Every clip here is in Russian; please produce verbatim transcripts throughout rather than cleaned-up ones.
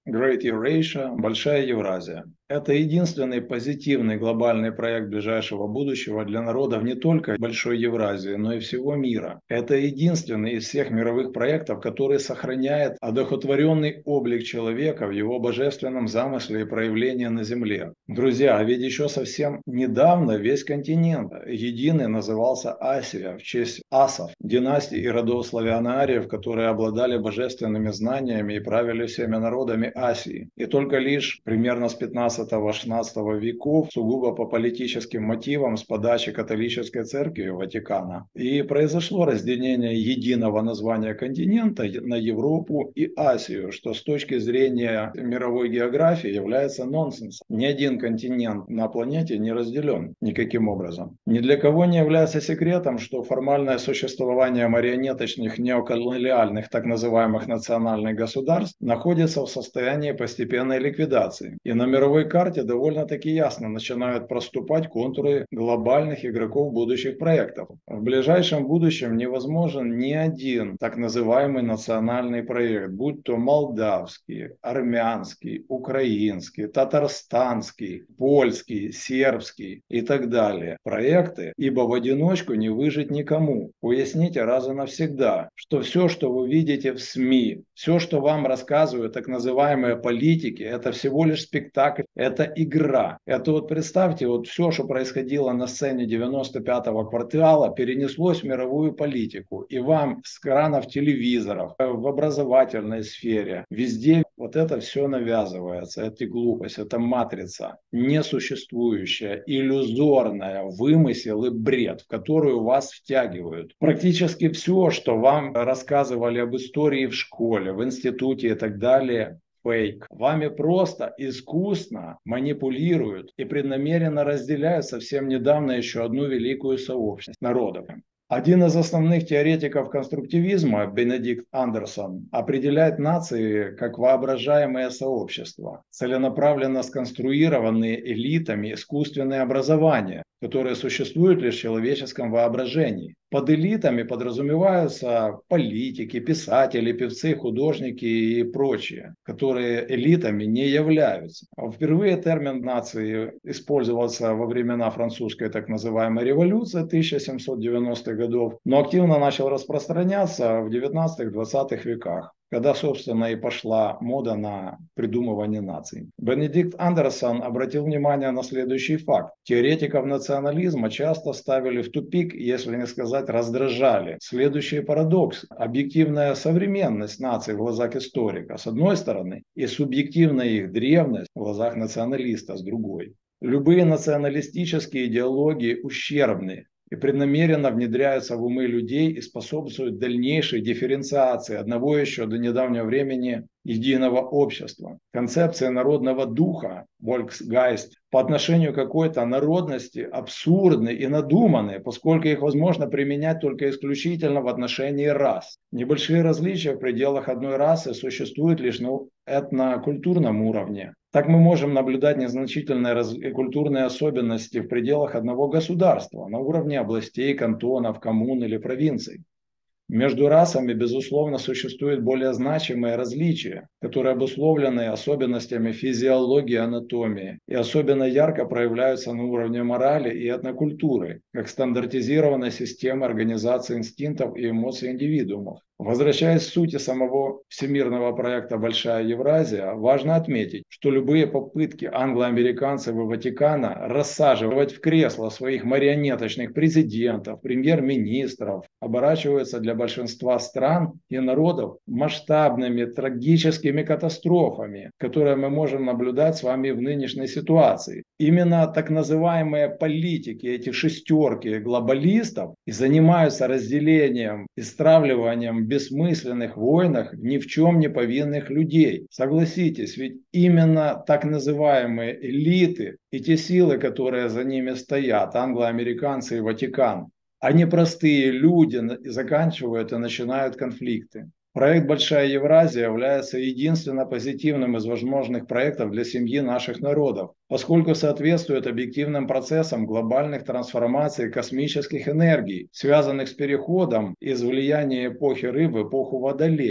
Great Eurasia, Большая Евразия. Это единственный позитивный глобальный проект ближайшего будущего для народов не только Большой Евразии, но и всего мира. Это единственный из всех мировых проектов, который сохраняет одухотворенный облик человека в его божественном замысле и проявлении на Земле. Друзья, а ведь еще совсем недавно весь континент единый назывался Асия в честь асов, династий и родов славяно-ариев, которые обладали божественными знаниями и правили всеми народами Асии. И только лишь примерно с пятнадцатого-шестнадцатого веков, сугубо по политическим мотивам, с подачи католической церкви Ватикана, и произошло разделение единого названия континента на Европу и Азию, что с точки зрения мировой географии является нонсенсом. Ни один континент на планете не разделен никаким образом. Ни для кого не является секретом, что формальное существование марионеточных неоколониальных так называемых национальных государств находится в состоянии постепенной ликвидации. И на мировой карте довольно-таки ясно начинают проступать контуры глобальных игроков будущих проектов. В ближайшем будущем невозможен ни один так называемый национальный проект, будь то молдавский, армянский, украинский, татарстанский, польский, сербский и так далее проекты, ибо в одиночку не выжить никому. Уясните раз и навсегда, что все, что вы видите в СМИ, все, что вам рассказывают так называемые политики, это всего лишь спектакль, это игра. Это вот представьте, вот все, что происходило на сцене девяносто пятого квартала, перенеслось в мировую политику. И вам с экранов телевизоров, в образовательной сфере, везде вот это все навязывается. Это глупость, это матрица, несуществующая, иллюзорная, вымысел и бред, в которую вас втягивают. Практически все, что вам рассказывали об истории в школе, в институте и так далее, фейк. Вами просто искусно манипулируют и преднамеренно разделяют совсем недавно еще одну великую сообщность народов. Один из основных теоретиков конструктивизма, Бенедикт Андерсон, определяет нации как воображаемые сообщества, целенаправленно сконструированные элитами искусственные образования, которые существуют лишь в человеческом воображении. Под элитами подразумеваются политики, писатели, певцы, художники и прочие, которые элитами не являются. Впервые термин нации использовался во времена французской так называемой революции тысяча семьсот девяностых годов, но активно начал распространяться в девятнадцатом-двадцатых веках, когда, собственно, и пошла мода на придумывание наций. Бенедикт Андерсон обратил внимание на следующий факт. Теоретиков национализма часто ставили в тупик, если не сказать раздражали. Следующий парадокс. Объективная современность наций в глазах историка с одной стороны и субъективная их древность в глазах националиста с другой. Любые националистические идеологии ущербны и преднамеренно внедряются в умы людей и способствуют дальнейшей дифференциации одного еще до недавнего времени единого общества. Концепция народного духа, Volksgeist, по отношению к какой-то народности абсурдны и надуманы, поскольку их возможно применять только исключительно в отношении рас. Небольшие различия в пределах одной расы существуют лишь на этнокультурном уровне. Так мы можем наблюдать незначительные раз... культурные особенности в пределах одного государства, на уровне областей, кантонов, коммун или провинций. Между расами, безусловно, существуют более значимые различия, которые обусловлены особенностями физиологии и анатомии, и особенно ярко проявляются на уровне морали и этнокультуры, как стандартизированная система организации инстинктов и эмоций индивидуумов. Возвращаясь к сути самого всемирного проекта «Большая Евразия», важно отметить, что любые попытки англоамериканцев и Ватикана рассаживать в кресло своих марионеточных президентов, премьер-министров оборачиваются для большинства стран и народов масштабными трагическими катастрофами, которые мы можем наблюдать с вами в нынешней ситуации. Именно так называемые политики, эти шестерки глобалистов, и занимаются разделением и стравливанием в бессмысленных войнах ни в чем не повинных людей. Согласитесь, ведь именно так называемые элиты и те силы, которые за ними стоят, англоамериканцы и Ватикан, а не простые люди заканчивают и начинают конфликты. Проект «Большая Евразия» является единственно позитивным из возможных проектов для семьи наших народов, поскольку соответствует объективным процессам глобальных трансформаций космических энергий, связанных с переходом из влияния эпохи рыбы в эпоху Водолея.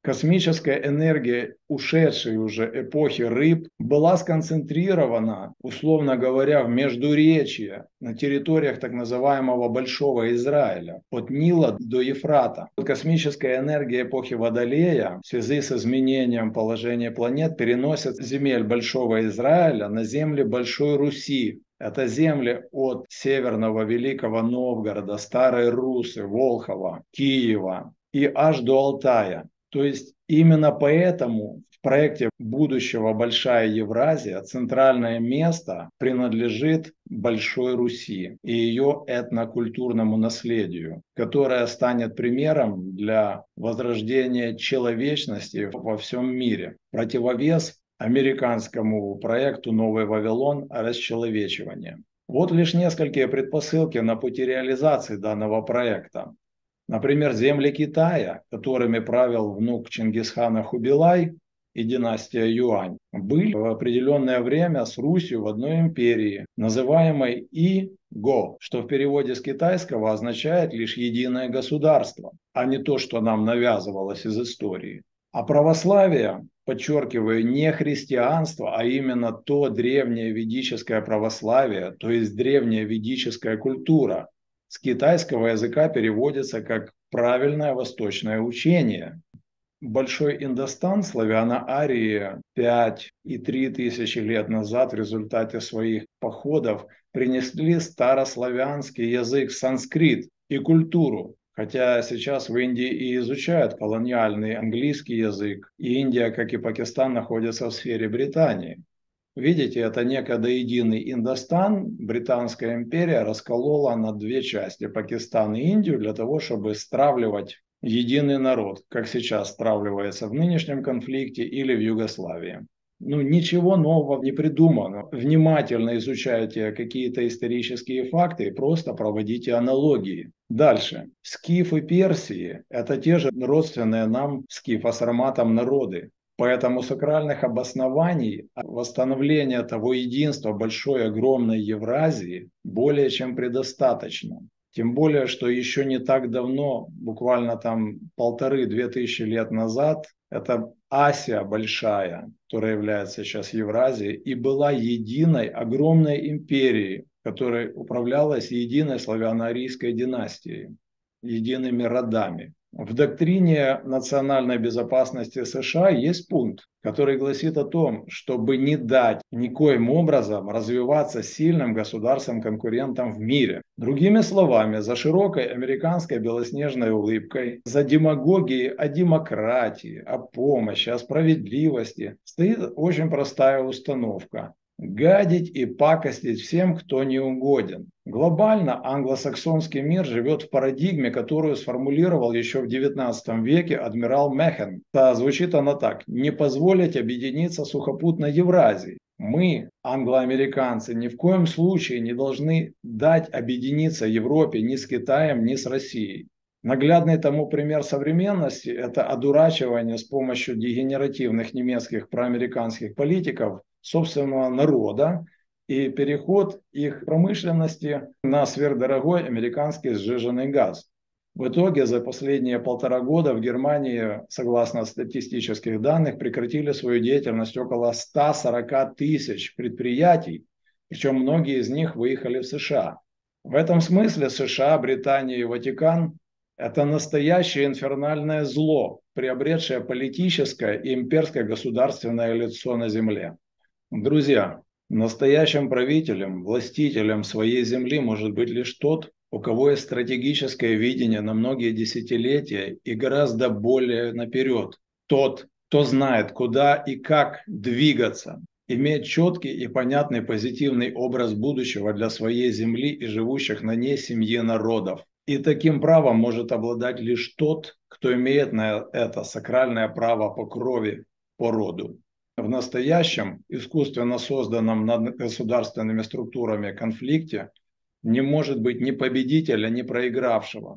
Космическая энергия ушедшей уже эпохи рыб была сконцентрирована, условно говоря, в Междуречье, на территориях так называемого Большого Израиля, от Нила до Ефрата. Космическая энергия эпохи Водолея в связи с изменением положения планет переносит с земель Большого Израиля на земли Большой Руси. Это земли от Северного Великого Новгорода, Старой Русы, Волхова, Киева и аж до Алтая. То есть именно поэтому в проекте будущего Большая Евразия центральное место принадлежит Большой Руси и ее этнокультурному наследию, которое станет примером для возрождения человечности во всем мире. Противовес американскому проекту «Новый Вавилон» расчеловечивания. Вот лишь несколько предпосылки на пути реализации данного проекта. Например, земли Китая, которыми правил внук Чингисхана Хубилай и династия Юань, были в определенное время с Русью в одной империи, называемой И-Го, что в переводе с китайского означает лишь единое государство, а не то, что нам навязывалось из истории. А православие, подчеркиваю, не христианство, а именно то древнее ведическое православие, то есть древняя ведическая культура, с китайского языка переводится как «правильное восточное учение». Большой Индостан славяно-арии пять и три тысячи лет назад в результате своих походов принесли старославянский язык санскрит и культуру. Хотя сейчас в Индии и изучают колониальный английский язык, и Индия, как и Пакистан, находится в сфере Британии. Видите, это некогда единый Индостан, Британская империя расколола на две части, Пакистан и Индию, для того, чтобы стравливать единый народ, как сейчас стравливается в нынешнем конфликте или в Югославии. Ну, ничего нового не придумано. Внимательно изучайте какие-то исторические факты и просто проводите аналогии. Дальше. Скифы Персии – это те же родственные нам скифо-сарматам народы. Поэтому сакральных обоснований восстановления того единства большой огромной Евразии более чем предостаточно. Тем более, что еще не так давно, буквально там полторы-две тысячи лет назад, это Асия большая, которая является сейчас Евразией, и была единой огромной империей, которая управлялась единой славяно-арийской династией, едиными родами. В доктрине национальной безопасности США есть пункт, который гласит о том, чтобы не дать никоим образом развиваться сильным государствам-конкурентам в мире. Другими словами, за широкой американской белоснежной улыбкой, за демагогией о демократии, о помощи, о справедливости стоит очень простая установка. Гадить и пакостить всем, кто не угоден. Глобально англосаксонский мир живет в парадигме, которую сформулировал еще в девятнадцатом веке адмирал Мехен. Да, звучит она так: не позволить объединиться сухопутной Евразии. Мы, англоамериканцы, ни в коем случае не должны дать объединиться Европе ни с Китаем, ни с Россией. Наглядный тому пример современности – это одурачивание с помощью дегенеративных немецких проамериканских политиков собственного народа и переход их промышленности на сверхдорогой американский сжиженный газ. В итоге за последние полтора года в Германии, согласно статистических данных, прекратили свою деятельность около ста сорока тысяч предприятий, причем многие из них выехали в США. В этом смысле США, Британия и Ватикан – это настоящее инфернальное зло, приобретшее политическое и имперское государственное лицо на земле. Друзья, настоящим правителем, властителем своей земли может быть лишь тот, у кого есть стратегическое видение на многие десятилетия и гораздо более наперед. Тот, кто знает, куда и как двигаться, имеет четкий и понятный позитивный образ будущего для своей земли и живущих на ней семьи народов. И таким правом может обладать лишь тот, кто имеет на это сакральное право по крови, по роду. В настоящем, искусственно созданном над государственными структурами конфликте не может быть ни победителя, ни проигравшего.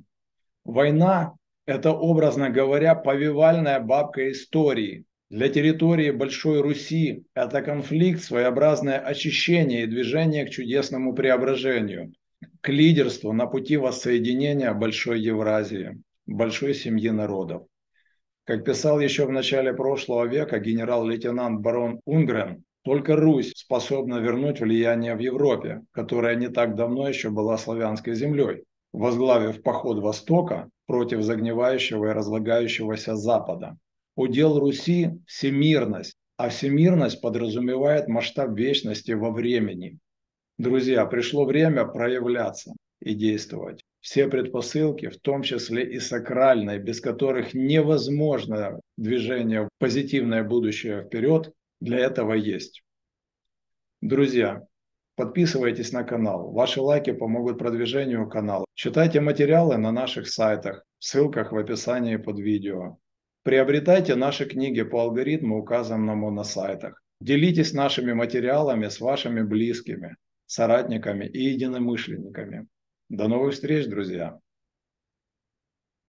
Война – это, образно говоря, повивальная бабка истории. Для территории Большой Руси это конфликт, своеобразное очищение и движение к чудесному преображению, к лидерству на пути воссоединения Большой Евразии, большой семьи народов. Как писал еще в начале прошлого века генерал-лейтенант барон Унгрен, только Русь способна вернуть влияние в Европе, которая не так давно еще была славянской землей, возглавив поход Востока против загнивающего и разлагающегося Запада. Удел Руси – всемирность, а всемирность подразумевает масштаб вечности во времени. Друзья, пришло время проявляться и действовать. Все предпосылки, в том числе и сакральные, без которых невозможно движение в позитивное будущее вперед, для этого есть. Друзья, подписывайтесь на канал. Ваши лайки помогут продвижению канала. Читайте материалы на наших сайтах, в ссылках в описании под видео. Приобретайте наши книги по алгоритму, указанному на сайтах. Делитесь нашими материалами с вашими близкими, соратниками и единомышленниками. До новых встреч, друзья!